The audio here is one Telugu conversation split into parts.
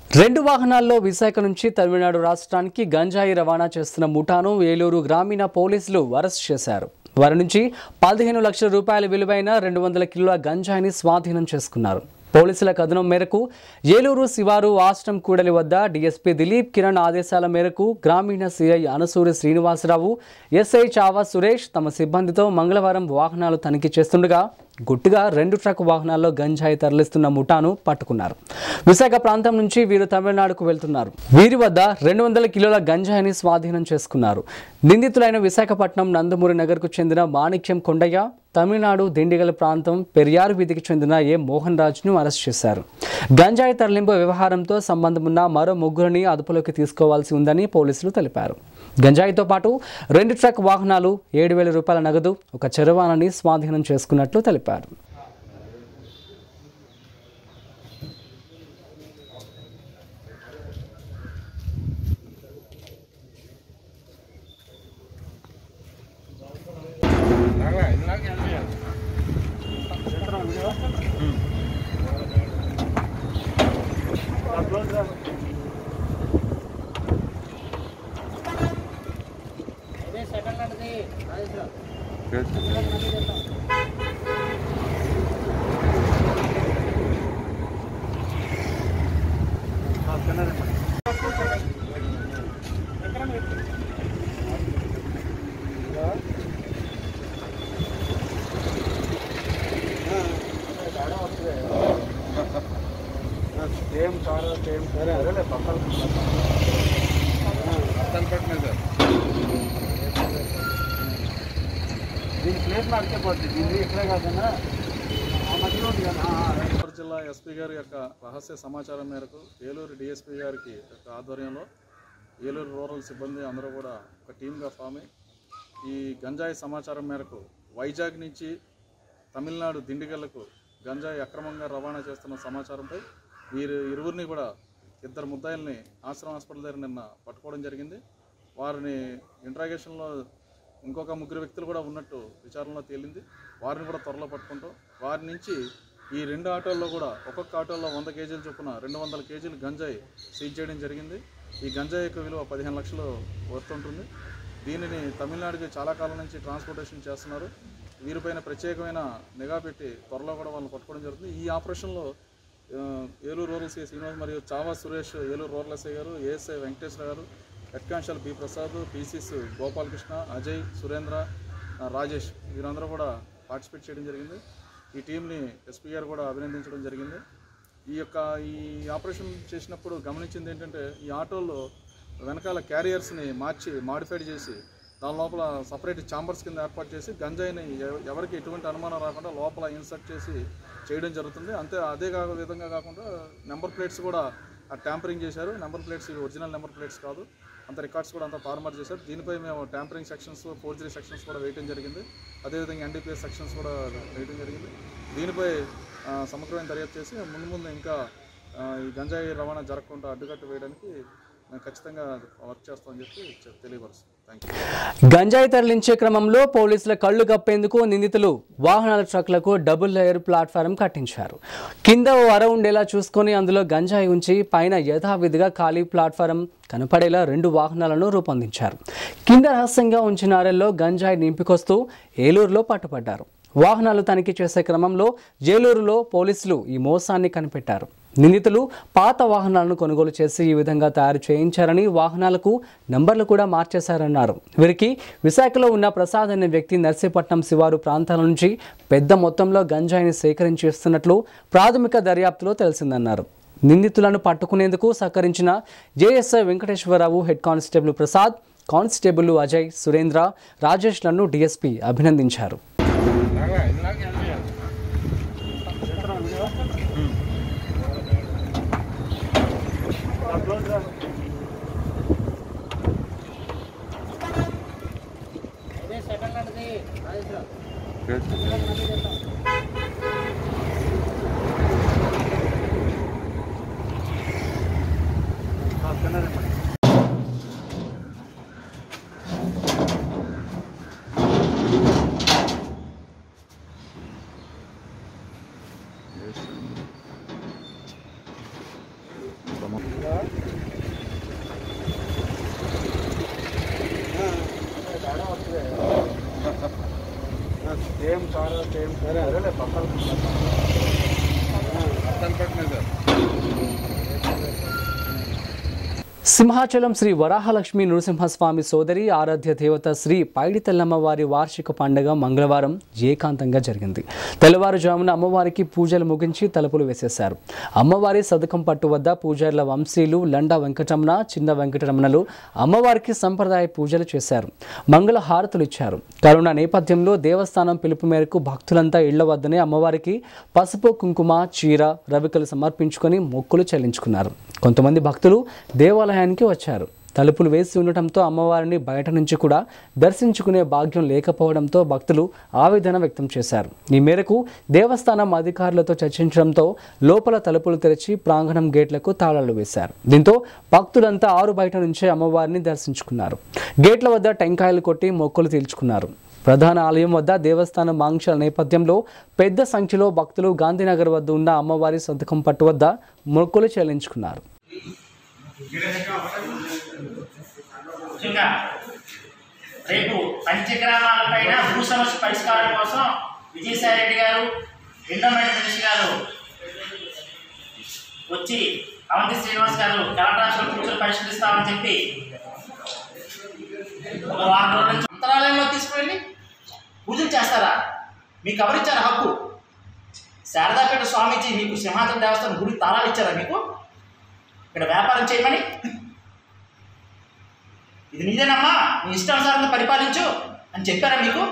రెండు వాహనాల్లో విశాఖ నుంచి తమిళనాడు రాష్ట్రానికి గంజాయి రవాణా చేస్తున్న ముఠాను ఏలూరు గ్రామీణ పోలీసులు అరెస్ట్ చేశారు. వారి నుంచి 15 లక్షల రూపాయల విలువైన 200 కిలోల గంజాయిని స్వాధీనం చేసుకున్నారు. పోలీసుల కథనం మేరకు ఏలూరు శివారు ఆశ్రమ్ కూడలి వద్ద డీఎస్పీ దిలీప్ కిరణ్ ఆదేశాల మేరకు గ్రామీణ సిఐ అనసూరి శ్రీనివాసరావు, ఎస్ఐ చావా సురేష్ తమ సిబ్బందితో మంగళవారం వాహనాలు తనిఖీ చేస్తుండగా గుట్టుగా 2 ట్రక్ వాహనాల్లో గంజాయి తరలిస్తున్న ముఠాను పట్టుకున్నారు. విశాఖ ప్రాంతం నుంచి వీరు తమిళనాడుకు వెళ్తున్నారు. వీరి వద్ద 200 కిలోల గంజాయిని స్వాధీనం చేసుకున్నారు. నిందితులైన విశాఖపట్నం నందమూరి నగర్కు చెందిన మాణిక్యం కొండయ్య, తమిళనాడు దిండిగల్ ప్రాంతం పెరియారు వీధికి చెందిన ఏ మోహన్ రాజ్ను అరెస్ట్ చేశారు. గంజాయి తరలింపు వ్యవహారంతో సంబంధమున్న మరో 3 అదుపులోకి తీసుకోవాల్సి ఉందని పోలీసులు తెలిపారు. గంజాయితో పాటు 2 ట్రక్ వాహనాలు, 7,000 రూపాయల నగదు, ఒక చరవాణిని స్వాధీనం చేసుకున్నట్లు తెలిపారు. జిల్లా ఎస్పీ గారి యొక్క రహస్య సమాచారం మేరకు ఏలూరు డిఎస్పీ గారికి యొక్క ఆధ్వర్యంలో ఏలూరు రూరల్ సిబ్బంది అందరూ కూడా ఒక టీమ్గా ఫామ్ అయ్యి ఈ గంజాయి సమాచారం మేరకు వైజాగ్ నుంచి తమిళనాడు దిండిగల్లకు గంజాయి అక్రమంగా రవాణా చేస్తున్న సమాచారంపై ఇరువురిని కూడా 2 ముద్దాయిల్ని ఆశ్రమ హాస్పిటల్ దగ్గర నిన్న పట్టుకోవడం జరిగింది. వారిని ఇంట్రాగేషన్లో ఇంకొక 3 వ్యక్తులు కూడా ఉన్నట్టు విచారణలో తేలింది. వారిని కూడా త్వరలో పట్టుకుంటాం. వారి నుంచి ఈ 2 ఆటోల్లో కూడా ఒక్కొక్క ఆటోల్లో 100 కేజీలు చొప్పున 200 కేజీలు గంజాయి సీజ్ చేయడం జరిగింది. ఈ గంజాయి యొక్క విలువ 15 లక్షలు వర్త్ ఉంటుంది. దీనిని తమిళనాడుకి చాలా కాలం నుంచి ట్రాన్స్పోర్టేషన్ చేస్తున్నారు. వీరిపైన ప్రత్యేకమైన నిఘా పెట్టి త్వరలో కూడా వాళ్ళని పట్టుకోవడం జరుగుతుంది. ఈ ఆపరేషన్లో ఏలూరు రూరల్ సిఐ శ్రీనివాస్ మరియు Chava Suresh, Eluru rural SI garu, ASI Venkateswara garu, head constable B Prasad, PCs Gopalakrishna, Ajay, Surendra, Rajesh వీరందరూ కూడా పార్టిసిపేట్ చేయడం జరిగింది. ఈ టీంని ఎస్పీ గారు కూడా అభినందించడం జరిగింది. ఈ ఆపరేషన్ చేసినప్పుడు గమనించింది ఏంటంటే ఈ ఆటోల్లో వెనకాల క్యారియర్స్ని మాడిఫైడ్ చేసి దాని లోపల సపరేట్ ఛాంబర్స్ కింద ఏర్పాటు చేసి గంజాయిని ఎవరికి ఎటువంటి అనుమానం రాకుండా లోపల ఇన్సర్ట్ చేసి చేయడం జరుగుతుంది. అదే విధంగా కాకుండా నెంబర్ ప్లేట్స్ కూడా ట్యాంపరింగ్ చేశారు. Number plates original number plates కాదు, అంత రికార్డ్స్ కూడా అంతా ఫార్మాట్ చేశారు. దీనిపై మేము ట్యాంపరింగ్ సెక్షన్స్, ఫోర్జరీ సెక్షన్స్ కూడా వేయడం జరిగింది. అదేవిధంగా ఎన్డీపీఎస్ సెక్షన్స్ కూడా వేయడం జరిగింది. దీనిపై సమగ్రమైన దర్యాప్తు చేసి ముందు ఇంకా ఈ గంజాయి రవాణా జరగకుండా అడ్డుకట్టు వేయడానికి మేము ఖచ్చితంగా వర్క్ చేస్తామని చెప్పి తెలియపరుస్తాం. గంజాయి తరలించే క్రమంలో పోలీసుల కళ్లు కప్పేందుకు నిందితులు వాహనాల ట్రక్లకు డబుల్ లేయర్ ప్లాట్ఫారం కట్టించారు. కింద ఓ అర ఉండేలా చూసుకొని అందులో గంజాయి ఉంచి పైన యథావిధిగా ఖాళీ ప్లాట్ఫారం కనపడేలా 2 వాహనాలను రూపొందించారు. కింద రహస్యంగా ఉంచిన అరెల్లో గంజాయి నింపుకొస్తూ ఏలూరులో పట్టుపడ్డారు. వాహనాలు తనిఖీ చేసే క్రమంలో ఏలూరులో పోలీసులు ఈ మోసాన్ని కనిపెట్టారు. నిందితులు పాత వాహనాలను కొనుగోలు చేసి ఈ విధంగా తయారు చేయించారని, వాహనాలకు నంబర్లు కూడా మార్చేశారన్నారు. వీరికి విశాఖలో ఉన్న ప్రసాద్ అనే వ్యక్తి నర్సీపట్నం శివారు ప్రాంతాల నుంచి పెద్ద మొత్తంలో గంజాయిని సేకరించేస్తున్నట్లు ప్రాథమిక దర్యాప్తులో తెలిసిందన్నారు. నిందితులను పట్టుకునేందుకు సహకరించిన జేఎస్ఐ Venkateswararao, head constable Prasad, constable Ajay, Surendra, రాజేష్లను డీఎస్పీ అభినందించారు. సింహాచలం శ్రీ వరాహలక్ష్మి నృసింహస్వామి సోదరి ఆరాధ్య దేవత శ్రీ పైడితల్లమ్మ వారి వార్షిక పండుగ మంగళవారం ఏకాంతంగా జరిగింది. తెల్లవారుజామున అమ్మవారికి పూజలు ముగించి తలుపులు వేసేశారు. అమ్మవారి సదకం పట్టు వద్ద పూజారుల వంశీలు లండా వెంకటరమణ, చిన్న వెంకటరమణలు అమ్మవారికి సంప్రదాయ పూజలు చేశారు. మంగళ హారతులు ఇచ్చారు. కరోనా నేపథ్యంలో దేవస్థానం పిలుపు మేరకు భక్తులంతా ఇళ్ల వద్దనే అమ్మవారికి పసుపు, కుంకుమ, చీర, రవికలు సమర్పించుకొని మొక్కులు చెల్లించుకున్నారు. కొంతమంది భక్తులు దేవాలయానికి వచ్చారు. తలుపులు వేసి ఉండటంతో అమ్మవారిని బయట నుంచి కూడా దర్శించుకునే భాగ్యం లేకపోవడంతో భక్తులు ఆవేదన వ్యక్తం చేశారు. ఈ మేరకు దేవస్థానం అధికారులతో చర్చించడంతో లోపల తలుపులు తెరిచి ప్రాంగణం గేట్లకు తాళాలు వేశారు. దీంతో భక్తులంతా ఆరు బయట నుంచే అమ్మవారిని దర్శించుకున్నారు. గేట్ల వద్ద టెంకాయలు కొట్టి మొక్కులు తీర్చుకున్నారు. ప్రధాన ఆలయం వద్ద దేవస్థానం ఆంక్షల నేపథ్యంలో పెద్ద సంఖ్యలో భక్తులు గాంధీనగర్ వద్ద ఉన్న అమ్మవారి సంతకం పట్టు వద్ద మొక్కులు చెల్లించుకున్నారు. రేపు పంచగ్రామాలపైన భూ సమస్య పరిష్కారం కోసం విజయసాయి రెడ్డి గారు, ఎండోమెంట్ మినిస్టర్ గారు వచ్చి అవంతి శ్రీనివాస్ గారు కలెక్టర్ పూజలు పరిష్కరిస్తామని చెప్పి ఒక వారం రోజుల నుంచి అంతరాలయంలో తీసుకువెళ్ళి పూజలు చేస్తారా? మీకు ఎవరిచ్చారు హక్కు? శారదాపేట స్వామీజీ మీకు సింహాచలం దేవస్థానం గుడి తాళాలు ఇచ్చారా? మీకు ఇక్కడ వ్యాపారం చేయమని? ఇది నీదేనమ్మా, నీ ఇష్టానుసారంగా పరిపాలించు అని చెప్పారా మీకు?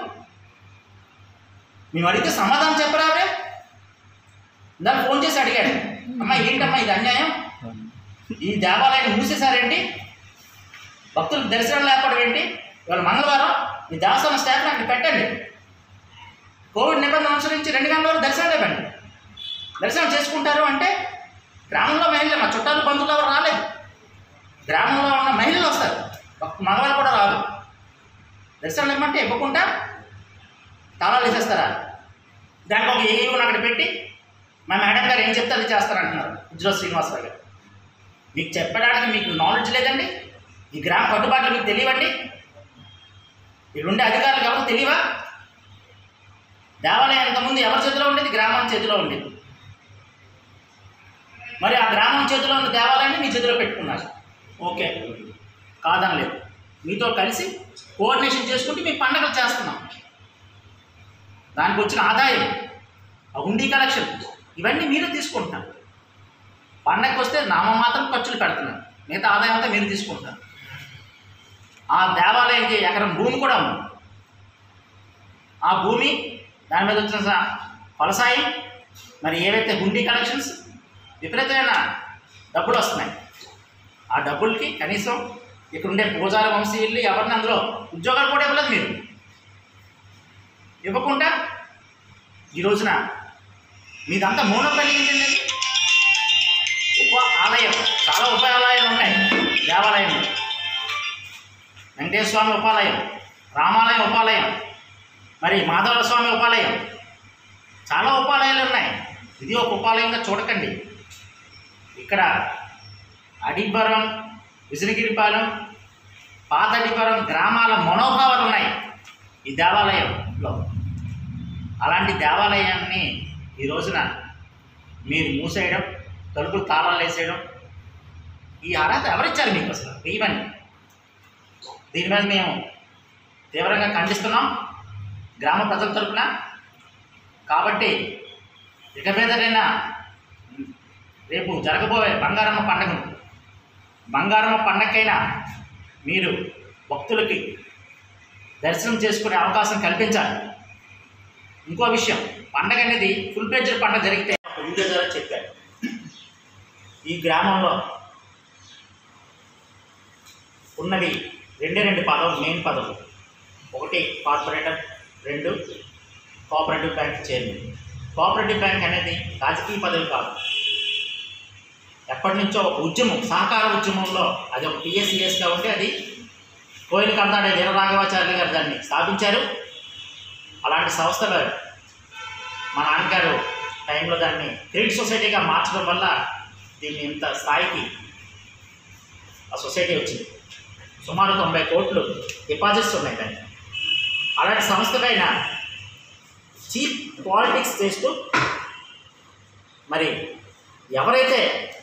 మేము అడిగితే సమాధానం చెప్పరావే? దాన్ని ఫోన్ చేసి అడిగాడు, అమ్మా ఏంటమ్మా ఇది అన్యాయం, ఈ దేవాలయాన్ని మూసేశారేంటి, భక్తులకు దర్శనం లేకపోవడం ఏంటి, ఇవాళ మంగళవారం మీ దేవస్థానం స్టాఫ్ని అక్కడ పెట్టండి, కోవిడ్ నిబంధనలు అనుసరించి 2 గంటల వరకు దర్శనం లేవండి, దర్శనం చేసుకుంటారు అంటే గ్రామంలో మహిళలు, మా చుట్టాలు బంధువులు ఎవరు రాలేదు, గ్రామంలో ఉన్న మహిళలు వస్తారు, మగవాళ్ళు కూడా రాదు. దర్శనం ఇవ్వమంటే ఇవ్వకుండా తాళాలు వేసేస్తారా? దానికి ఒక ఏఈని అక్కడ పెట్టి మా మేడం గారు ఏం చెప్తే అది చేస్తారంటున్నారు ఉజ్వల శ్రీనివాసరావు గారు. మీకు చెప్పడానికి మీకు నాలెడ్జ్ లేదండి? ఈ గ్రామ కట్టుబాట్లు మీకు తెలియవండి? ఇక్కడుండే అధికారులకు ఎవరు తెలియవా? దేవాలయం ఇంతకుముందు ఎవరి చేతిలో ఉండేది? గ్రామం చేతిలో ఉండేది. మరి ఆ గ్రామం చేతిలో ఉన్న దేవాలయాన్ని మీ చేతిలో పెట్టుకున్నారు. ఓకే, కాదనలేదు. మీతో కలిసి కోఆర్డినేషన్ చేసుకుంటే మీ పండుగలు చేస్తున్నాం. దానికి వచ్చిన ఆదాయం, ఆ హుండీ కలెక్షన్, ఇవన్నీ మీరే తీసుకుంటున్నారు. పండగకి వస్తే నామమాత్రం ఖర్చులు పెడుతున్నారు, మిగతా ఆదాయం అంతా మీరు తీసుకుంటున్నారు. ఆ దేవాలయానికి ఎకరం భూమి కూడా ఉంది. ఆ భూమి, దాని మీద వచ్చిన ఫలసాయం, మరి ఏవైతే హుండీ కలెక్షన్స్, విపరీతమైన డబ్బులు వస్తున్నాయి. ఆ డబ్బులకి కనీసం ఇక్కడ ఉండే పూజారి వంశీయుల్ని ఎవరిని అందులో ఉద్యోగాలు కూడా ఇవ్వలేదు. మీరు ఇవ్వకుండా ఈ రోజున మీదంతా మౌనపల్లి ఏంటండి? ఆలయం, చాలా ఉపాలయాలు ఉన్నాయి దేవాలయంలో. వెంకటేశ్వర స్వామి ఉపాలయం, రామాలయం ఉపాలయం, మరి మాధవ స్వామి ఉపాలయం, చాలా ఉపాలయాలు ఉన్నాయి. ఇది ఒక ఉపాలయంగా చూడకండి. ఇక్కడ అడిపురం, విజయగిరిపాలెం, పాత అడిపురం గ్రామాల మనోభావాలు ఉన్నాయి ఈ దేవాలయంలో. అలాంటి దేవాలయాన్ని ఈ రోజున మీరు మూసేయడం, తలుపులు తాళాలు వేసేయడం, ఈ అర్హత ఎవరిచ్చారు మీకు అసలు? వేయమని. దీని మీద మేము తీవ్రంగా ఖండిస్తున్నాం గ్రామ ప్రజల తరపున. కాబట్టి ఇక మీదటైనా రేపు జరగబోయే బంగారమ్మ పండుగ, బంగారమ్మ పండగకైనా మీరు భక్తులకి దర్శనం చేసుకునే అవకాశం కల్పించాలి. ఇంకో విషయం, పండగ అనేది ఫుల్ ఫ్లెడ్జ్డ్ పండుగ జరిగితే వీడియో ద్వారా చెప్పారు. ఈ గ్రామంలో ఉన్నవి 2 పదవులు, మెయిన్ పదవులు. 1 corporator, 2 cooperative bank chairman. Cooperative bank అనేది రాజకీయ పదవి కాదు, ఎప్పటి నుంచో ఒక ఉద్యమం, సహకార ఉద్యమంలో అది ఒక పిఎస్సిఎస్గా ఉంటే అది కోయిల కందాడే వీరరాఘవాచార్య గారు దాన్ని స్థాపించారు. అలాంటి సంస్థలు మా నాన్నగారు టైంలో దాన్ని క్రెడిట్ సొసైటీగా మార్చడం వల్ల దీన్ని ఇంత స్థాయికి ఆ సొసైటీ వచ్చింది. సుమారు 90 కోట్లు డిపాజిట్స్ ఉన్నాయి దాన్ని. అలాంటి సంస్థ పైన చీప్ పాలిటిక్స్ చేస్తూ మరి ఎవరైతే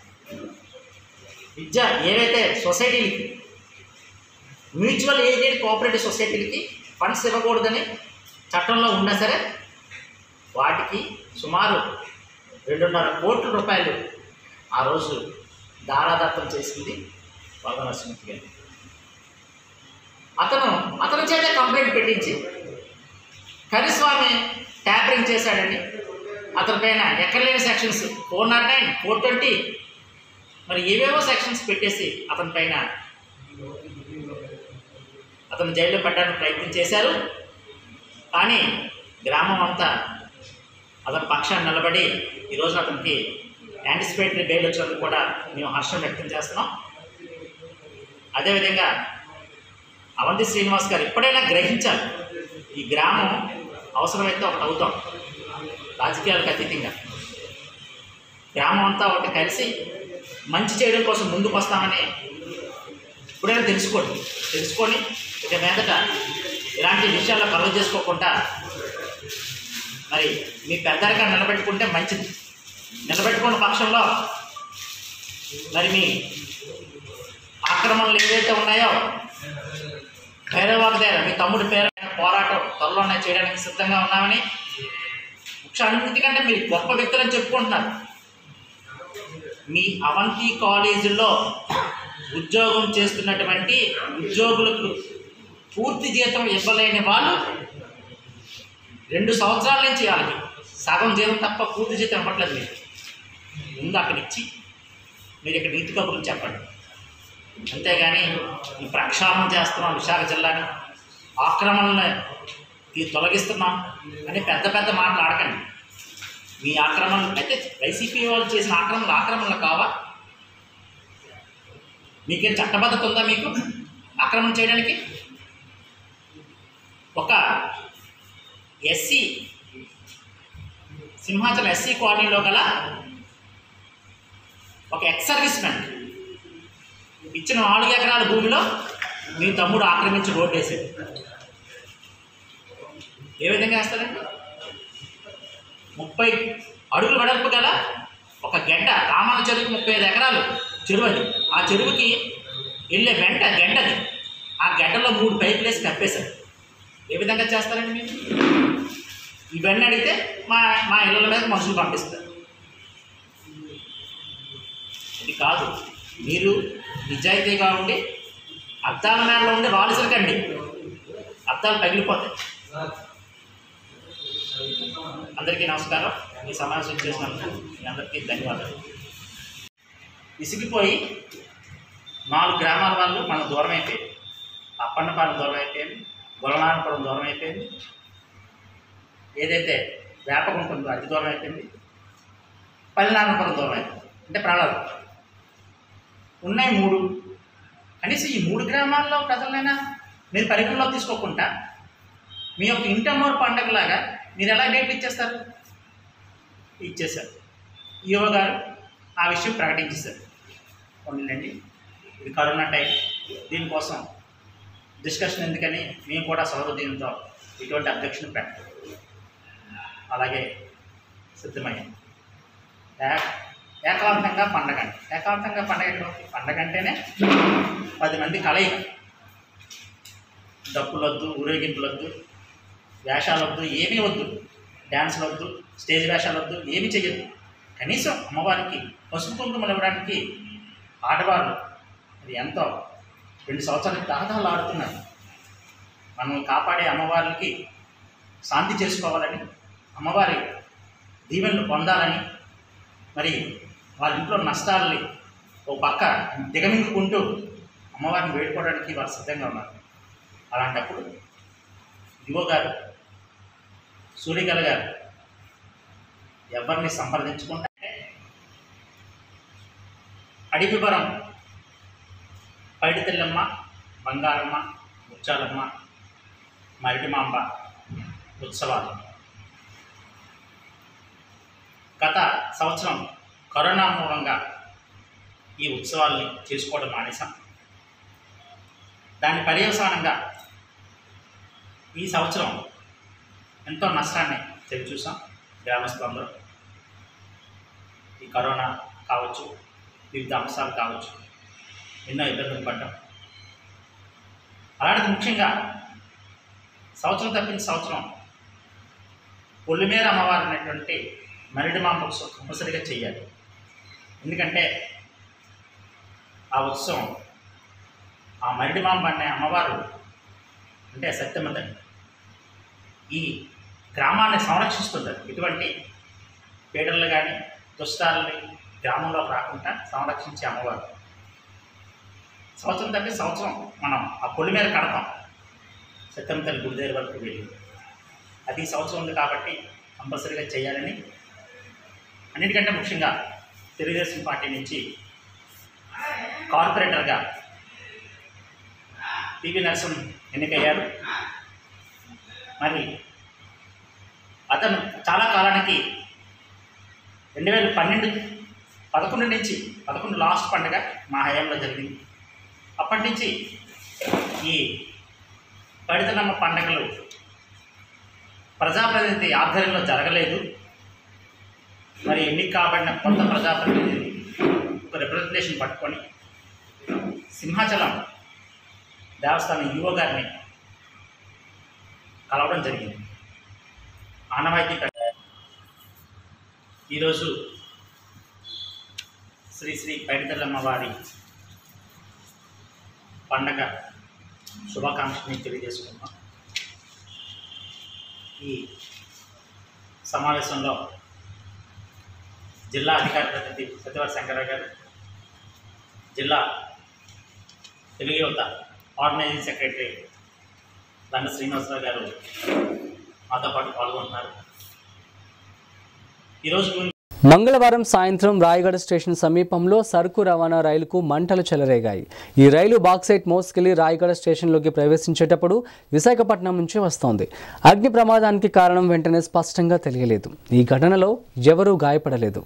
ఏవైతే సొసైటీలకి మ్యూచువల్ ఎయిడెడ్ కోఆపరేటివ్ సొసైటీలకి ఫండ్స్ ఇవ్వకూడదని చట్టంలో ఉన్నా సరే వాటికి సుమారు 2.5 కోట్ల రూపాయలు ఆ రోజు దారాదత్తం చేసింది వరద నరసింహమూర్తి గారు. అతని చేత కంప్లైంట్ పెట్టించి కరిస్వామి ట్యాపరింగ్ చేశాడని అతని పైన ఎక్కడలేని సెక్షన్స్ 409, 420 మరి ఏవేవో సెక్షన్స్ పెట్టేసి అతని పైన అతను జైల్లో పెట్టడానికి ప్రయత్నం చేశారు. కానీ గ్రామం అంతా అతని పక్షాన్ని నిలబడి ఈరోజు అతనికి యాంటిసిపేటరీ బెయిల్ వచ్చినందుకు కూడా మేము హర్షం వ్యక్తం చేస్తున్నాం. అదేవిధంగా అవంతి శ్రీనివాస్ గారు ఎప్పుడైనా గ్రహించాలి, ఈ గ్రామం అవసరమైతే ఒకటి అవుతాం, రాజకీయాలకు అతీతంగా గ్రామం అంతా ఒకటి కలిసి మంచి చేయడం కోసం ముందుకు వస్తామని ఇప్పుడైనా తెలుసుకొని ఇక మీదట ఇలాంటి విషయాల్లో కలవ చేసుకోకుండా మరి మీ పెద్దరిగా నిలబెట్టుకుంటే మంచిది. నిలబెట్టుకున్న పక్షంలో మరి మీ ఆక్రమణలు ఏవైతే ఉన్నాయో భైరవాగ్ దగ్గర మీ తమ్ముడి పేరు పోరాటం త్వరలోనే చేయడానికి సిద్ధంగా ఉన్నామని, ముఖ్య అన్నిటికంటే మీరు గొప్ప వ్యక్తులని చెప్పుకుంటున్నారు. మీ అవంతి కాలేజీలో ఉద్యోగం చేస్తున్నటువంటి ఉద్యోగులకు పూర్తి జీతం ఇవ్వలేని వాళ్ళు 2 సంవత్సరాల నుంచి వాళ్ళకి సగం జీతం తప్ప పూర్తి జీతం ఇవ్వట్లేదు. మీరు ముందు అక్కడ ఇచ్చి మీరు ఇక్కడ నీతి కబుర్లు చెప్పండి. అంతేగాని ఈ ప్రక్షాళన చేస్తున్నాం, విశాఖ జిల్లాని ఆక్రమణని తొలగిస్తున్నాం అని పెద్ద పెద్ద మాటలు ఆడకండి. మీ ఆక్రమణలు అయితే వైసీపీ వాళ్ళు చేసిన ఆక్రమణలు కావా? మీకేం చట్టబద్ధత ఉందా మీకు ఆక్రమణ చేయడానికి? ఒక ఎస్సీ సింహాచలం ఎస్సీ కాలనీలో గల ఒక ఎక్స్ సర్వీస్ మ్యాన్ ఇచ్చిన 4 ఎకరాల భూమిలో మీ తమ్ముడు ఆక్రమించి రోడ్డు వేసాడు. ఏ విధంగా వేస్తారండి? 30 అడుగులు వెడల్పు గల ఒక గెడ్డ, రామన్న చెరువుకి 35 ఎకరాలు చెరువు అది. ఆ చెరువుకి వెళ్ళే గెడ్డది. ఆ గెడ్డలో 3 పైపులు వేసి కప్పేశారు. ఏ విధంగా చేస్తారండి మీరు? ఇవన్నీ అడిగితే మా ఇళ్ళ మీద మనుషులు పంపిస్తారు. ఇది కాదు. మీరు నిజాయితీగా ఉండి అద్దాల మేడలో ఉండి రాలిసరికండి, అద్దాలు పగిలిపోతాయి. అందరికీ నమస్కారం. ఈ సమావేశం చేసినందుకు మీ అందరికీ ధన్యవాదాలు. విసిగిపోయి 4 గ్రామాల వాళ్ళు మనం దూరం అయిపోయింది. అప్పన్నపాలెం దూరం అయిపోయింది, గొల్లనారపురం దూరం అయిపోయింది, ఏదైతే వేపగుంటుందో అది దూరం అయిపోయింది, పల్లెనారపురం దూరం అయిపోయింది. అంటే ప్రాణాలు ఉన్నాయి 3. కనీసం ఈ 3 గ్రామాల్లో ప్రజలైనా మీరు పరిగణలో తీసుకోకుండా మీ యొక్క ఇంటర్మోర్ పండగలాగా మీరు ఎలా డేట్లు ఇచ్చేస్తారు? ఇచ్చేశారు. ఈఓ గారు ఆ విషయం ప్రకటించేశారు. ఉండండి, ఇది కరోనా టైం, దీనికోసం డిస్కషన్ ఎందుకని మేము కూడా సౌహృదయంతో ఇటువంటి అధ్యక్షుని పెట్టాం. అలాగే సిద్ధమయ్యాం. ఏకాంతంగా పండగ అంటే పండగ అంటేనే 10 మంది కలయిక. డప్పులు వద్దు, ఊరేగింపులు వద్దు, వేషాలు వద్దు, ఏమీ వద్దు, డ్యాన్సులు వద్దు, స్టేజ్ వేషాలు వద్దు, ఏమీ చెయ్యొద్దు. కనీసం అమ్మవారికి పసుపు కుంకుమలు ఇవ్వడానికి ఆడవాళ్ళు అది ఎంతో 2 సంవత్సరాలకి దాదాలు ఆడుతున్నారు. మనం కాపాడే అమ్మవారికి శాంతి చేసుకోవాలని, అమ్మవారి దీవెనలు పొందాలని, మరి వాళ్ళ ఇంట్లో నష్టాలని ఓ పక్క దిగమింగుకుంటూ అమ్మవారిని వేడుకోవడానికి వారు సిద్ధంగా ఉన్నారు. అలాంటప్పుడు యువ గారు, సూర్యకళ గారు ఎవరిని సంప్రదించుకుంటే అడిపిపురం పైడితెల్లమ్మ, బంగారమ్మ, ముచ్చాలమ్మ, మరిటిమాంబ ఉత్సవాలు గత సంవత్సరం కరోనా మూలంగా ఈ ఉత్సవాల్ని చేసుకోవడం మానేశాం. దాని పర్యవసానంగా ఈ సంవత్సరం ఎంతో నష్టాన్ని తెలిసి చూసాం. గ్రామస్తులందరూ ఈ కరోనా కావచ్చు, వివిధ అంశాలు కావచ్చు, ఎన్నో ఇబ్బందులు పడ్డాం. అలాంటిది ముఖ్యంగా సంవత్సరం తప్పిన సంవత్సరం పొలిమేర అమ్మవారు అనేటువంటి మరిడిమాంబ ఉత్సవం కంపల్సరిగా చేయాలి. ఎందుకంటే ఆ ఉత్సవం, ఆ మరిడిమాంబ అనే అమ్మవారు అంటే సత్యమ్మ తల్లి ఈ గ్రామాన్ని సంరక్షిస్తుంటారు. ఎటువంటి పీడలు కానీ దుష్టాలని గ్రామంలోకి రాకుండా సంరక్షించే అమ్మవారు. సంవత్సరం తప్పి సంవత్సరం మనం ఆ పొలిమేర కడతాం సత్యమ్మ తల్లి గుడి దగ్గర వరకు వెళ్ళి. అది సంవత్సరం ఉంది కాబట్టి కంపల్సరీగా చేయాలని, అన్నిటికంటే ముఖ్యంగా తెలుగుదేశం పార్టీ నుంచి కార్పొరేటర్గా పివి నరసింహ ఎన్నికయ్యారు. మరి అతను చాలా కాలానికి 2011 నుంచి 11 లాస్ట్ పండుగ మా హయాంలో జరిగింది. అప్పటి నుంచి ఈ పడితనమ్మ పండుగలు ప్రజాప్రతినిధి ఆధ్వర్యంలో జరగలేదు. మరి ఎన్నిక కాబడిన కొత్త ప్రజాప్రతినిధి ఒక రిప్రజెంటేషన్ పట్టుకొని సింహాచలం దేవస్థానం ఈవో గారిని కలవడం జరిగింది. ఆనవాయితీ ఈరోజు శ్రీ శ్రీ పైడితల్లమ్మ వారి పండగ శుభాకాంక్షని తెలియజేసుకుంటాం. ఈ సమావేశంలో జిల్లా అధికార ప్రతినిధి సత్యవతి శంకరరావు గారు, జిల్లా తెలుగు యువత ఆర్గనైజింగ్ సెక్రటరీ దండ శ్రీనివాసరావు గారు మాతో పాటు పాల్గొంటున్నారు. ఈరోజు మంగళవారం సాయంత్రం రాయగడ స్టేషన్ సమీపంలో సరుకు రవాణా రైలుకు మంటలు చెలరేగాయి. ఈ రైలు బాక్సైట్ మోసుకెళ్లి రాయగడ స్టేషన్లోకి ప్రవేశించేటప్పుడు విశాఖపట్నం నుంచి వస్తోంది. అగ్ని ప్రమాదానికి కారణం వెంటనే స్పష్టంగా తెలియలేదు. ఈ ఘటనలో ఎవరూ గాయపడలేదు.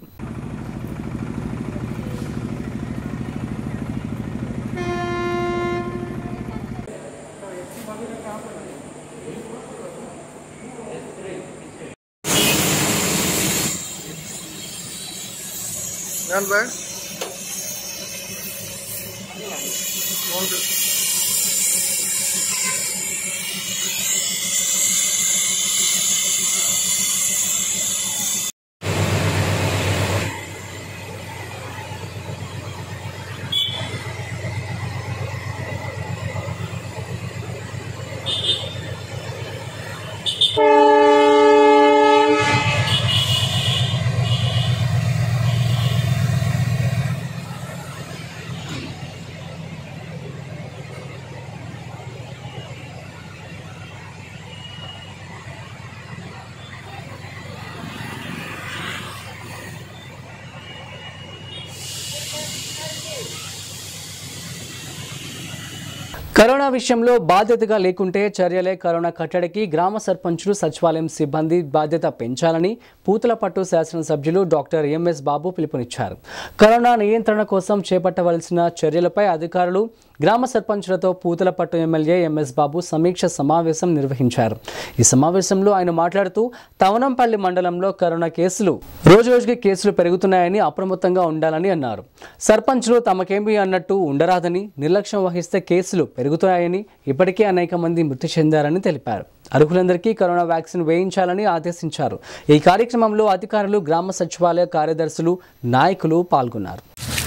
కరోనా విషయంలో బాధ్యతగా లేకుంటే చర్యలే కరోనా కట్టడికి గ్రామ సర్పంచులు, సచివాలయం సిబ్బంది బాధ్యత పెంచాలని పూతలపట్టు శాసనసభ్యులు డాక్టర్ ఎంఎస్ బాబు పిలుపునిచ్చారు. కరోనా నియంత్రణ కోసం చేపట్టవలసిన చర్యలపై అధికారులు, గ్రామ సర్పంచులతో పూతలపట్టు ఎమ్మెల్యే ఎంఎస్ బాబు సమీక్ష సమావేశం నిర్వహించారు. ఈ సమావేశంలో ఆయన మాట్లాడుతూ తవనంపల్లి మండలంలో కరోనా కేసులు రోజురోజుకి కేసులు పెరుగుతున్నాయని, అప్రమత్తంగా ఉండాలని అన్నారు. సర్పంచులు తమకేమీ అన్నట్టు ఉండరాదని, నిర్లక్ష్యం వహిస్తే కేసులు పెరుగుతాయని, ఇప్పటికే అనేక మంది మృతి చెందారని తెలిపారు. అర్హులందరికీ కరోనా వ్యాక్సిన్ వేయించాలని ఆదేశించారు. ఈ కార్యక్రమంలో అధికారులు, గ్రామ సచివాలయ కార్యదర్శులు, నాయకులు పాల్గొన్నారు.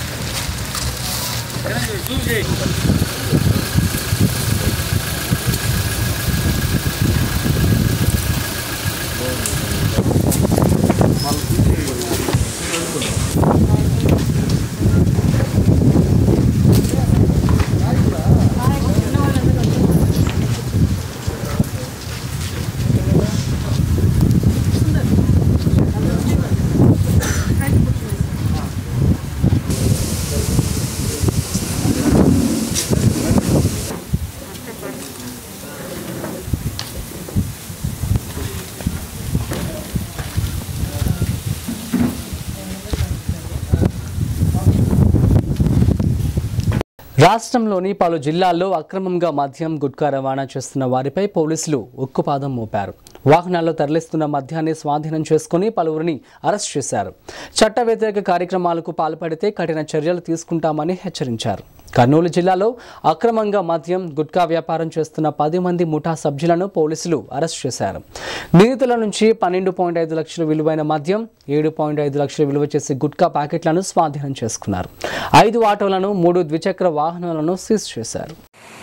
రాష్ట్రంలోని పలు జిల్లాల్లో అక్రమంగా మద్యం, గుట్కా రవాణా చేస్తున్న వారిపై పోలీసులు ఉక్కుపాదం మోపారు. వాహనాల్లో తరలిస్తున్న మద్యాన్ని స్వాధీనం చేసుకుని పలువురిని అరెస్ట్ చేశారు. చట్ట వ్యతిరేక కార్యక్రమాలకు పాల్పడితే కఠిన చర్యలు తీసుకుంటామని హెచ్చరించారు. కర్నూలు జిల్లాలో అక్రమంగా మద్యం, గుట్కా వ్యాపారం చేస్తున్న 10 మంది ముఠా సభ్యులను పోలీసులు అరెస్ట్ చేశారు. నిందితుల నుంచి 12.5 లక్షల విలువైన మద్యం, 7.5 లక్షల విలువ చేసే గుట్కా ప్యాకెట్లను స్వాధీనం చేసుకున్నారు. 5 ఆటోలను, 3 ద్విచక్ర వాహనాలను సీజ్ చేశారు.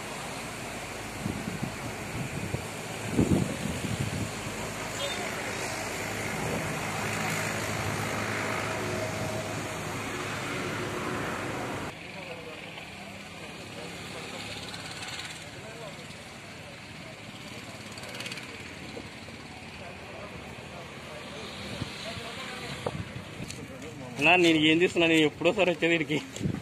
నేను ఏం చేస్తున్నా, నేను ఎప్పుడో సార్ వచ్చేది వీడికి.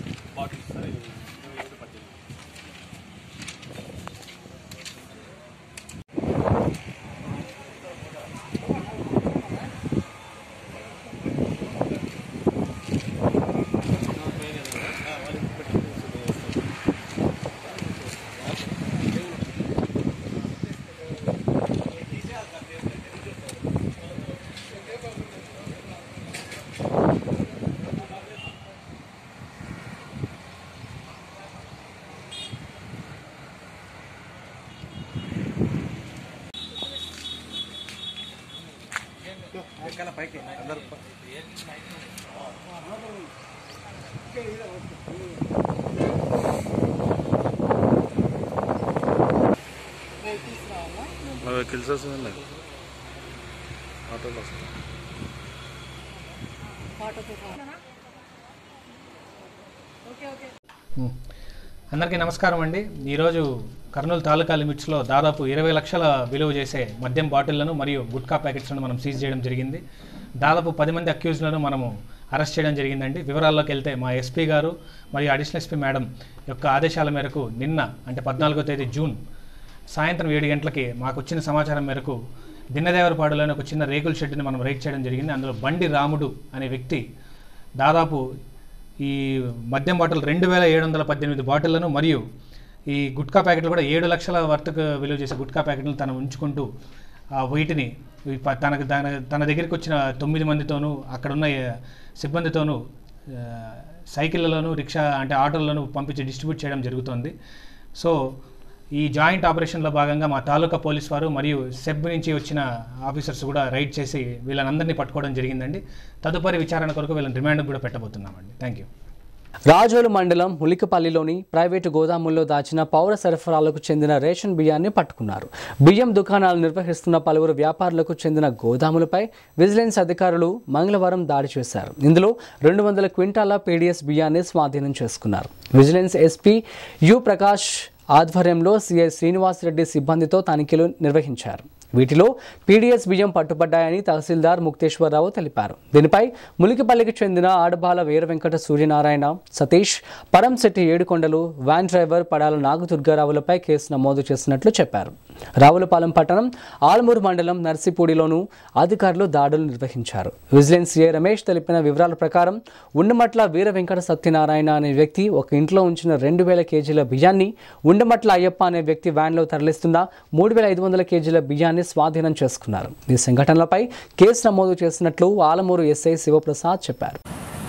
వెహికల్స్ వస్తుంది ఆటోలో వస్తుంది. అందరికీ నమస్కారం అండి. ఈరోజు కర్నూలు తాలూకా లిమిట్స్లో దాదాపు 20 లక్షల విలువ చేసే మద్యం బాటిళ్లను మరియు గుట్కా ప్యాకెట్స్లను మనం సీజ్ చేయడం జరిగింది. దాదాపు 10 మంది అక్యూజ్లను మనము అరెస్ట్ చేయడం జరిగిందండి. వివరాల్లోకి వెళ్తే మా ఎస్పీ గారు మరియు అడిషనల్ ఎస్పీ మేడం యొక్క ఆదేశాల మేరకు నిన్న అంటే 14వ తేదీ జూన్ సాయంత్రం 7 గంటలకి మాకు వచ్చిన సమాచారం మేరకు దిన్నదేవరపాడులోని ఒక చిన్న రేకుల షెడ్ని మనం రైడ్ చేయడం జరిగింది. అందులో బండి రాముడు అనే వ్యక్తి దాదాపు ఈ మద్యం బాటిల్ 2718 బాటిళ్లను మరియు ఈ గుట్కా ప్యాకెట్లు కూడా 7 లక్షల వర్తకు విలువ చేసే గుట్కా ప్యాకెట్లను తను ఉంచుకుంటూ వీటిని తన దగ్గరికి వచ్చిన 9 మందితోనూ అక్కడున్న సిబ్బందితోనూ సైకిళ్లలోనూ రిక్షా అంటే ఆటోలను పంపించి డిస్ట్రిబ్యూట్ చేయడం జరుగుతోంది. సో ఈ జాయింట్ ఆపరేషన్లో భాగంగా మా తాలూకా పోలీస్ వారు మరియు సెబ్ నుంచి వచ్చిన ఆఫీసర్స్ కూడా రైడ్ చేసి వీళ్ళందరినీ పట్టుకోవడం జరిగిందండి. తదుపరి విచారణ కొరకు వీళ్ళని రిమాండ్ కూడా పెట్టబోతున్నామండి. Thank you. రాజోలు మండలం ములికపల్లిలోని ప్రైవేటు గోదాముల్లో దాచిన పౌర సరఫరాలకు చెందిన రేషన్ బియ్యాన్ని పట్టుకున్నారు. బియ్యం దుకాణాలు నిర్వహిస్తున్న పలువురు వ్యాపారులకు చెందిన గోదాములపై విజిలెన్స్ అధికారులు మంగళవారం దాడి చేశారు. ఇందులో 200 క్వింటాల పీడీఎస్ బియ్యాన్ని స్వాధీనం చేసుకున్నారు. విజిలెన్స్ ఎస్పీ యు ప్రకాష్ ఆధ్వర్యంలో సిఐ శ్రీనివాస్ రెడ్డి సిబ్బందితో తనిఖీలు నిర్వహించారు. వీటిలో పీడీఎస్ బియ్యం పట్టుబడ్డాయని తహసీల్దార్ ముక్తేశ్వరరావు తెలిపారు. దీనిపై ములికిపల్లికి చెందిన ఆడబాల వీర వెంకట సూర్యనారాయణ, సతీష్, పరంశెట్టి ఏడుకొండలు, వ్యాన్ డ్రైవర్ పడాల నాగదుర్గారావులపై కేసు నమోదు చేసినట్లు చెప్పారు. రావులపాలెం పట్టణం, ఆల్మూరు మండలం నర్సిపూడిలోనూ అధికారులు దాడులు నిర్వహించారు. విజిలెన్స్ సిఐ రమేష్ తెలిపిన వివరాల ప్రకారం ఉండమట్ల వీర వెంకట సత్యనారాయణ అనే వ్యక్తి ఒక ఇంట్లో ఉంచిన 2000 కేజీల బియ్యాన్ని ఉండమట్ల అయ్యప్ప అనే వ్యక్తి వ్యాన్లో తరలిస్తున్న 3500 కేజీల బియ్యాన్ని స్వాధీనం చేసుకున్నారు. ఈ సంఘటనలపై కేసు నమోదు చేసినట్లు ఆలమూరు ఎస్ఐ శివప్రసాద్ చెప్పారు.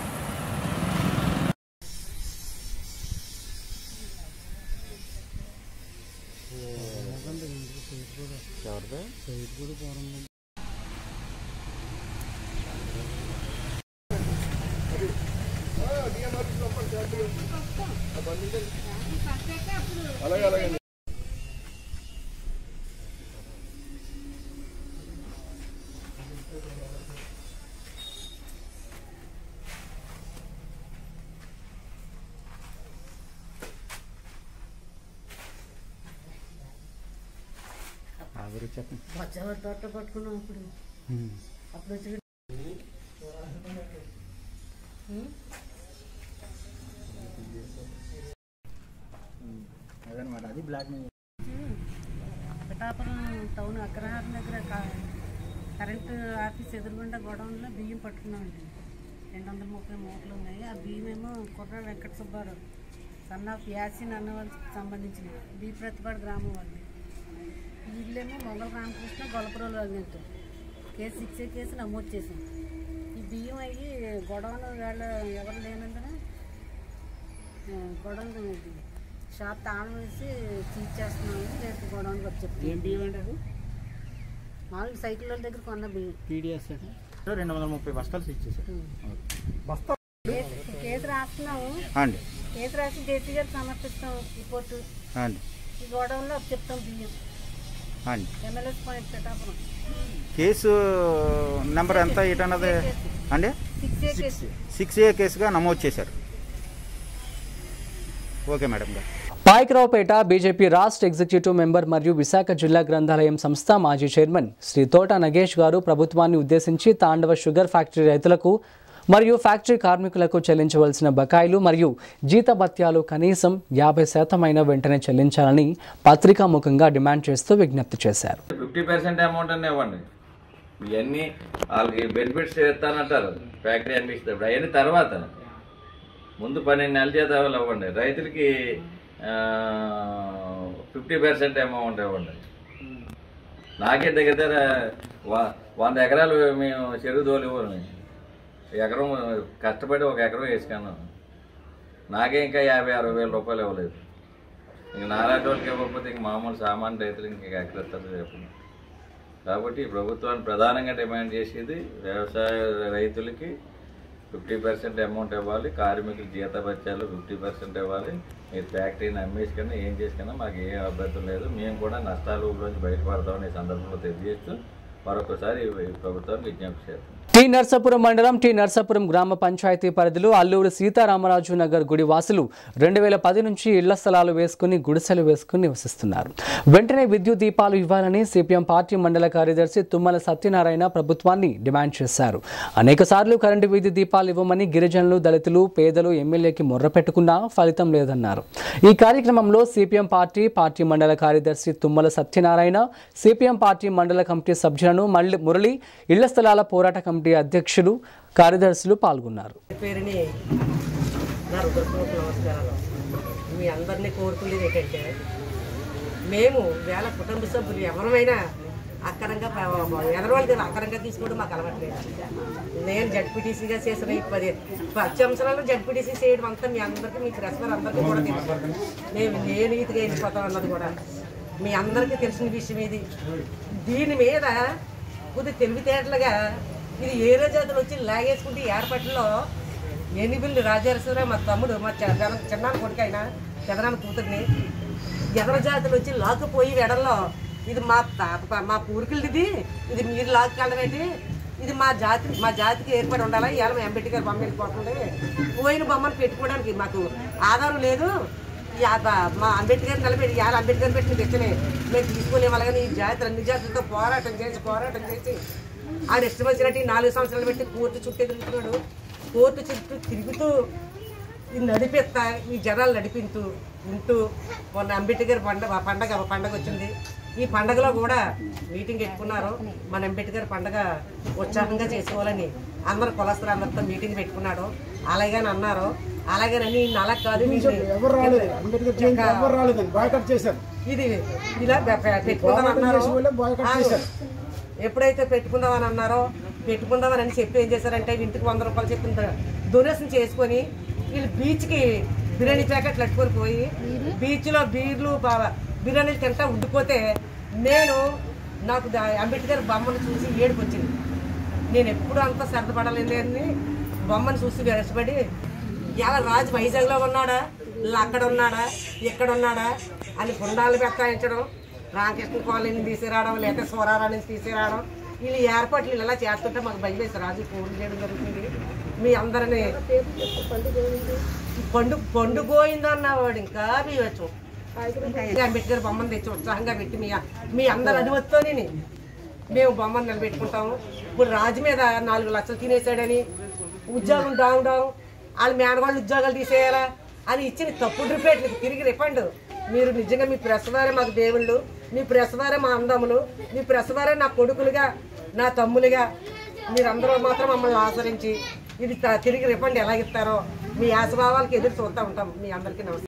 తోట పట్టుకున్నాం అప్పుడు వచ్చి అది బ్లాక్ పిఠాపురం టౌన్ అగ్రహారం దగ్గర కరెంటు ఆఫీస్ ఎదురుగుండా గోడౌన్లో బియ్యం పట్టుకున్నామండి. 230 మూటలు ఉన్నాయి. ఆ బియ్యం ఏమో కుర్ర వెంకట సుబ్బారావు సన్ ఆఫ్ యాసిన్ అన్న వాళ్ళకి సంబంధించినవి, బి ప్రతిపాడు గ్రామం వాళ్ళు. ఈ వీళ్ళేమో మొగల రామకృష్ణ గొల్లపురంలో అన్నట్టు కేసు 6A కేసు నమోదు చేసాం. ఈ బియ్యం అయ్యి గొడవను వాళ్ళు ఎవరు లేనందున గొడవను షాప్ తాళం వేసి సీజ్ చేస్తున్నాము. రేపు గొడవను వచ్చి చెప్తాం. ఏం బియ్యం అంటే అది మామూలు సైకిల్ వాళ్ళ దగ్గర కొన్న బియ్యం పీడిఎస్ అంటే 230 బస్తాలు ఇచ్చేసారు. కేసు రాస్తున్నాము. అండి కేసు రాసి జేసీ గారు సమర్పిస్తాం రిపోర్టు. అండి ఈ గొడవల్లో చెప్తాం బియ్యం అండి MLAs point Peddapuram case number ఎంత ఏంటన్నది అండి 6A కేసు 6A కేసుగా నమోదు చేశారు. ఓకే మేడం గారు. పాయకరావుపేట బీజేపీ రాష్ట్ర ఎగ్జిక్యూటివ్ మెంబర్ మరియు విశాఖ జిల్లా గ్రంథాలయం సంస్థ మాజీ చైర్మన్ శ్రీ తోట నగేష్ గారు ప్రభుత్వాన్ని ఉద్దేశించి తాండవ షుగర్ ఫ్యాక్టరీ రైతులకు మరియు ఫ్యాక్టరీ కార్మికులకు చెల్లించవలసిన బకాయిలు మరియు జీతభత్యాలు కనీసం 50% అయినా వెంటనే చెల్లించాలని పత్రికాముఖంగా డిమాండ్ చేస్తూ విజ్ఞప్తి చేశారు. 50% అమౌంట్ అనే ఇవ్వండి. ఇవన్నీ వాళ్ళకి బెనిఫిట్స్ ఇస్తానంటారు ఫ్యాక్టరీ అనిపిస్తుంది. అవన్నీ తర్వాత ముందు 12 నెలల జీతాలు ఇవ్వండి. రైతులకి 50% అమౌంట్ ఇవ్వండి. నాకే దగ్గర 100 ఎకరాలు మేము చెరువు తోలివ్వను. ఎకరం కష్టపడి 1 ఎకరం వేసుకున్నాను. నాకే ఇంకా 50-60 వేల రూపాయలు ఇవ్వలేదు. ఇంక నాలాంటి వాళ్ళకి ఇవ్వకపోతే ఇంక మామూలు సామాన్య రైతులు ఇంకా ఎక్కడ ఇస్తారో చెప్పండి. కాబట్టి ప్రభుత్వాన్ని ప్రధానంగా డిమాండ్ చేసేది వ్యవసాయ రైతులకి 50% అమౌంట్ ఇవ్వాలి. కార్మికుల జీతభత్యాలు 50% ఇవ్వాలి. మీరు ఫ్యాక్టరీని అమ్మేసుకున్నా ఏం చేసుకున్నా మాకు ఏ అభ్యంతరం లేదు. మేము కూడా నష్టాలలోంచి బయటపడతామని ఈ సందర్భంలో తెలియజేస్తూ మరొకసారి ప్రభుత్వాన్ని విజ్ఞప్తి చేస్తాం. టి నర్సాపురం మండలం టి నర్సాపురం గ్రామ పంచాయతీ పరిధిలో అల్లూరు సీతారామరాజు నగర్ గుడి వాసులు 2010 నుంచి ఇళ్ల స్థలాలు వేసుకుని గుడిసెలు వేసుకుని నివసిస్తున్నారు. వెంటనే విద్యుత్ దీపాలు ఇవ్వాలని సిపిఎం పార్టీ మండల కార్యదర్శి తుమ్మల సత్యనారాయణ ప్రభుత్వాన్ని డిమాండ్ చేశారు. అనేకసార్లు కరెంటు విద్యుత్ దీపాలు ఇవ్వమని గిరిజనులు, దళితులు, పేదలు ఎమ్మెల్యేకి మొర్ర పెట్టుకున్నా ఫలితం లేదన్నారు. ఈ కార్యక్రమంలో సిపిఎం పార్టీ మండల కార్యదర్శి తుమ్మల సత్యనారాయణ, సిపిఎం పార్టీ మండల కమిటీ సభ్యులను మురళి, ఇళ్ల స్థలాల పోరాట కమిటీ అధ్యక్షులు, కార్యదర్శులు పాల్గొన్నారు. మీ అందరినీ కోరుకునేది ఏంటంటే మేము వేళ కుటుంబ సభ్యులు ఎవరైనా అక్కరంగా ఎదరవాళ్ళ అక్కరంగా తీసుకోవడం మాకు అలవాట్లేదు. నేను జడ్పీటీసీగా చేసిన 10 సంవత్సరాలు జడ్పీటీసీ చేయడం అంతా మీ అందరికీ, మీ ప్రెస్ వారు అందరికీ కూడా తెలుసు. నేను ఏ రీతిగా వెళ్ళిపోతాం అన్నది కూడా మీ అందరికీ తెలిసిన విషయం. ఇది దీని మీద కొద్ది తెలివితేటలుగా ఇది ఏరే జాతులు వచ్చి లాగేసుకుంటే ఏర్పాట్లో ఎనిబిల్లి రాజేశ్వరరావు మా తమ్ముడు, మా చిన్నాన్న కొడుకు అయినా పెదనాన్న కూతురిని ఎదర జాతులు వచ్చి లాక్కుపోయి వెడల్లో ఇది మా పూర్కులది, ఇది మీరు లాక్కెళ్ళమేంటి, ఇది మా జాతికి ఏర్పడి ఉండాలా. ఇవాళ మా అంబేద్కర్ బొమ్మ వెళ్ళిపోతుంది. పోయిన బొమ్మను పెట్టుకోవడానికి మాకు ఆధారం లేదు. మా అంబేద్కర్ నిలబెట్టి ఇవాళ అంబేద్కర్ పెట్టిన తెచ్చనే మేము తీసుకోలేము. అలాగని ఈ జాతులు అన్ని జాతులతో పోరాటం చేసి ఆయన ఇష్టం వచ్చినట్టు 4 సంవత్సరాలు పెట్టి కోర్టు చుట్టూ తిరుగుతున్నాడు. కోర్టు చుట్టూ తిరుగుతూ ఇది నడిపిస్తా ఈ జనాలు నడిపిస్తూ ఉంటూ మొన్న అంబేద్కర్ పండగ వచ్చింది. ఈ పండగలో కూడా మీటింగ్ పెట్టుకున్నారు. మన అంబేద్కర్ పండగ ఉత్సాహంగా చేసుకోవాలని అందరు కులస్తులు అందరితో మీటింగ్ పెట్టుకున్నాడు. అలాగని అన్నారు. అలాగేనని అలా కాదు, ఇది ఇలా పెట్టుకుందామన్నారు. ఎప్పుడైతే పెట్టుకుందామని అన్నారో పెట్టుకుందామని చెప్పి ఏం చేశారంటే ఇంటికి 100 రూపాయలు చెప్పిన డొనేషన్ చేసుకొని వీళ్ళు బీచ్కి బిర్యానీ ప్యాకెట్లు అట్టుకొని పోయి బీచ్లో బీర్లు బిర్యానీలు తింటా ఉండిపోతే నాకు అంబేద్కర్ బొమ్మను చూసి ఏడుపు వచ్చింది. నేను ఎప్పుడు అంత శ్రద్ధ పడలేదు అని బొమ్మను చూసి వెరసపడి ఇలా రాజు వైజాగ్లో ఉన్నాడా, అక్కడ ఉన్నాడా, ఇక్కడ ఉన్నాడా అని గుండాలు బెత్తాయించడం, రామకృష్ణ కాలనీ తీసుకురావడం, లేకపోతే సోరారా నుంచి తీసుకురావడం, వీళ్ళు ఏర్పాట్లు ఇలా చేస్తుంటే మాకు భయం వేసి రాజు ఫోన్ చేయడం జరుగుతుంది. మీ అందరినీ పండుగోయిందన్నవాడు ఇంకా బీవచ్చు అంబేద్కర్ బొమ్మను తెచ్చి ఉత్సాహంగా పెట్టి మీ అందరి అనుమతితోనే మేము బొమ్మను నిలబెట్టుకుంటాము. ఇప్పుడు రాజు మీద 4 లక్షలు తినేసాడని ఉద్యోగం డౌన్ వాళ్ళ మేనవాళ్ళు ఉద్యోగాలు తీసేయాలా అని ఇచ్చిన తప్పుడు రిపేట్లకి తిరిగి రిఫండ్. మీరు నిజంగా మీ ప్రెస్ వారే మాకు దేవుళ్ళు, మీ ప్రెస్ వారే మా అందములు, మీ ప్రెస్ వారే నా కొడుకులుగా, నా తమ్ములుగా మీరందరూ మాత్రం మమ్మల్ని ఆచరించి ఇది తిరిగి రిఫండ్ ఎలా ఇస్తారో మీ ఆశభావాలకి ఎదురు చూస్తూ ఉంటాం. మీ అందరికీ నమస్కారం.